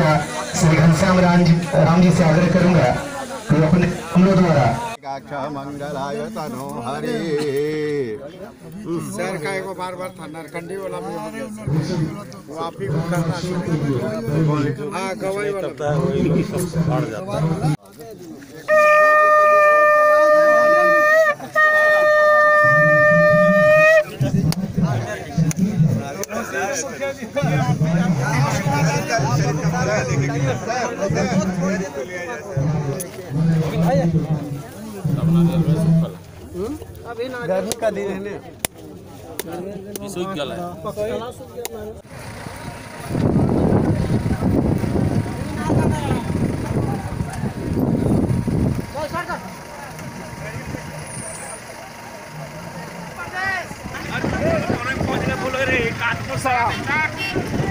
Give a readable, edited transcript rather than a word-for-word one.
करूंगा, श्री घनश्याम राम जी से आग्रह करूंगा कि अपने हमलों द्वारा मंगलाय तनो हरे। सर का एक बार नरकंडी वाला भी हो गया, वो आप ही को करना। हाँ गवाही वाला वही सब बढ़ जाता है। गर्मी का दिन है ना, सूख गया है। अरे बोल रहे काट को सा